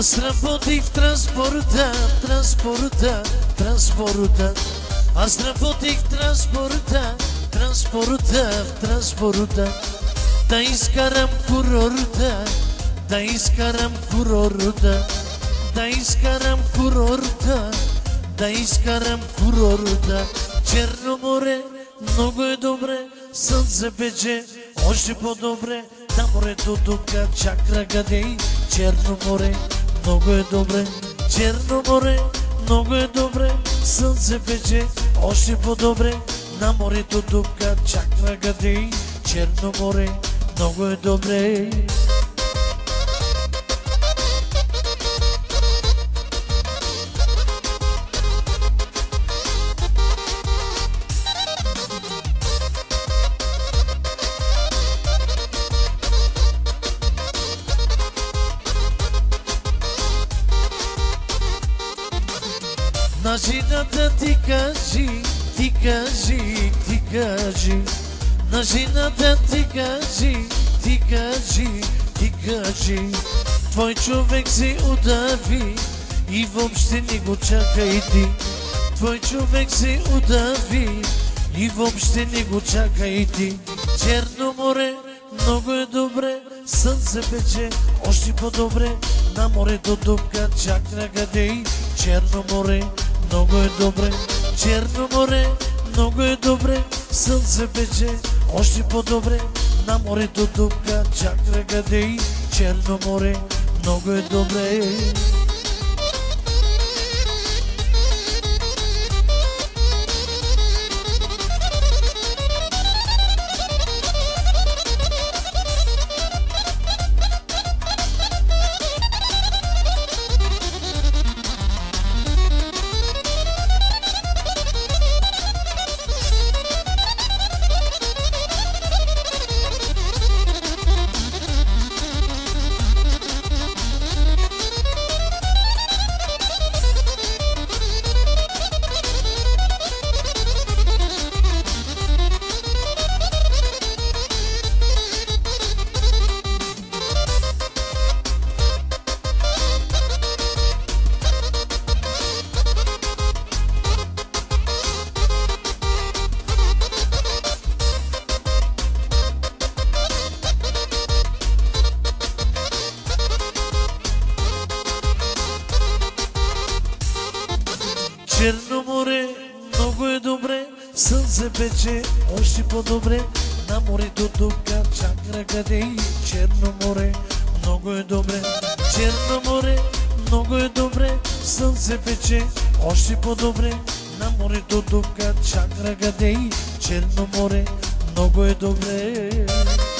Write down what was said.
Аз работих в транспорта. Аз работих в транспорта. Да изкарам курорта. Черно море, много е добре. Слънце пече, още по-добре. На морето дупка чакра гадей. Черно море, много е добре. Черно море, много е добре. Слънце пече, още по-добре. На морето дупка чакра гадей. Черно море, много е добре. На жената ти кажи. На жената ти кажи. Твой човек се удави и въобще не го чакай ти. Твой човек се удави и въобще не го чакай ти. Черно море, много е добре. Слънце пече, още по-добре. На морето дупка чакра гадей. Черно море, много е добре. Черно море, много е добре. Слънце пече, още по-добре. На морето дупка чакра гадей. Черно море, много е добре. Черно море, много е добре. Слънце пече, още по-добре. На морето дупка чакра гадей. Черно море, много е добре. Черно море, много е добре. Слънце пече, още по-добре. На морето дупка чакра гадей. Черно море, много е добре.